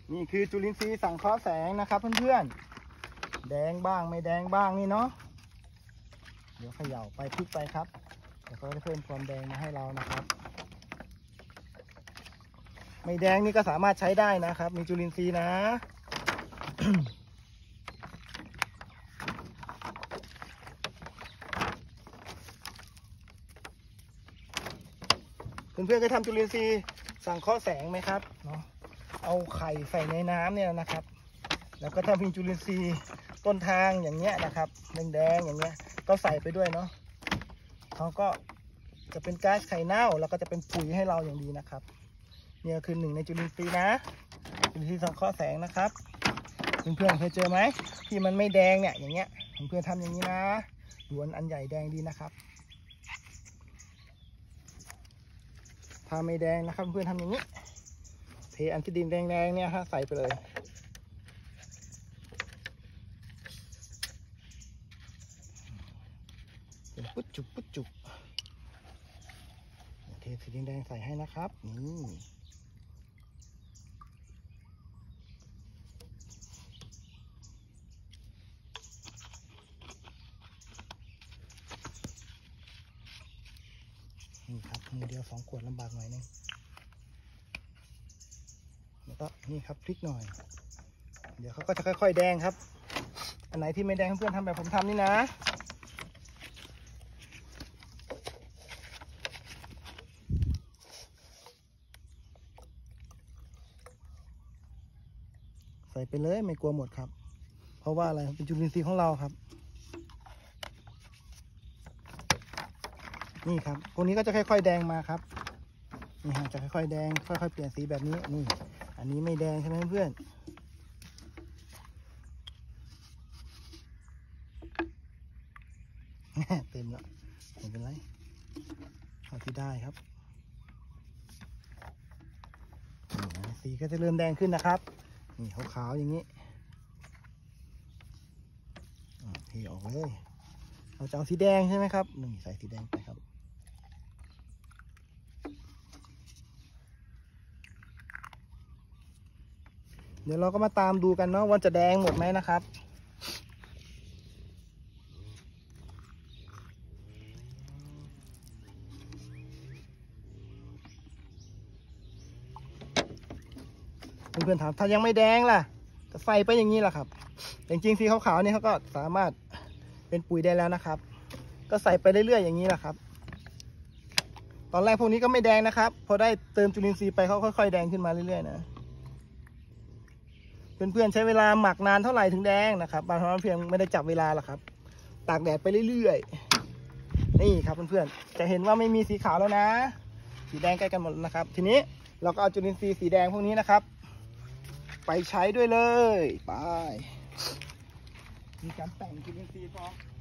นี่คือจุลินทรีย์สังเคราะห์แสงนะครับเพื่อนๆแดงบ้างไม่แดงบ้างนี่เนาะเดี๋ยวเขย่าไปพลิกไปครับเดี๋ยวเขาจะเพิ่มความแดงมาให้เรานะครับไม่แดงนี่ก็สามารถใช้ได้นะครับมีจุลินทรีย์นะ เพื่อนๆเคยทำจุลินทรีย์สังเคราะห์แสงไหมครับเนาะเอาไข่ใส่ในน้ำเนี่ยนะครับแล้วก็ถ้ามีจุลินทรีย์ต้นทางอย่างเงี้ยนะครับแดงๆอย่างเงี้ยก็ใส่ไปด้วยเนาะเขาก็จะเป็นก๊าซไข่เน่าแล้วก็จะเป็นปุ๋ยให้เราอย่างดีนะครับเนี่ยคือหนึ่งในจุลินทรีย์นะจุลินทรีย์สังเคราะห์แสงนะครับเพื่อนๆเคยเจอไหมที่มันไม่แดงเนี่ยอย่างเงี้ยเพื่อนๆทำอย่างนี้นะดูอันใหญ่แดงดีนะครับถ้าไม่แดงนะครับเพื่อนทำอย่างนี้เทอันที่ดินแดงๆเนี่ยฮะใส่ไปเลยเป็นปุ๊ดจุบปุ๊ดจุบเทสีแดงๆใส่ให้นะครับนี่ครับมือเดียว2 ขวดลำบากหน่อยนึงแล้วก็นี่ครับพลิกหน่อยเดี๋ยวเขาก็จะค่อยๆแดงครับอันไหนที่ไม่แดงเพื่อนทำแบบผมทำนี่นะใส่ไปเลยไม่กลัวหมดครับเพราะว่าอะไรเป็นจุลินทรีย์ของเราครับนี่ครับพวกนี้ก็จะค่อยๆแดงมาครับนี่ฮะจะค่อยๆแดงค่อยๆเปลี่ยนสีแบบนี้นี่อันนี้ไม่แดงใช่ไหมเพื่อนเต็มแล้วไม่เป็นไรเอาที่ได้ครับสีก็จะเริ่มแดงขึ้นนะครับนี่ขาวๆอย่างนี้เทออกเลยเราจะเอาสีแดงใช่ไหมครับนี่ใส่สีแดงไปครับเดี๋ยวเราก็มาตามดูกันเนาะว่าจะแดงหมดไหมนะครับเพื่อนๆถามถ้ายังไม่แดงล่ะก็ใส่ไปอย่างนี้แหละครับจริงๆสีขาวๆนี่เขาก็สามารถเป็นปุ๋ยได้แล้วนะครับก็ใส่ไปเรื่อยๆอย่างนี้แหละครับตอนแรกพวกนี้ก็ไม่แดงนะครับพอได้เติมจุลินทรีย์ไปเขาค่อยๆแดงขึ้นมาเรื่อยๆนะเพื่อนๆใช้เวลาหมักนานเท่าไหร่ถึงแดงนะครับบางครั้งเพียงไม่ได้จับเวลาหรอกครับตากแดดไปเรื่อยๆนี่ครับเพื่อนๆจะเห็นว่าไม่มีสีขาวแล้วนะสีแดงใกล้กันหมดนะครับทีนี้เราก็เอาจุลินทรีย์สีแดงพวกนี้นะครับไปใช้ด้วยเลยไปมีการแต่งจุลินทรีย์พอ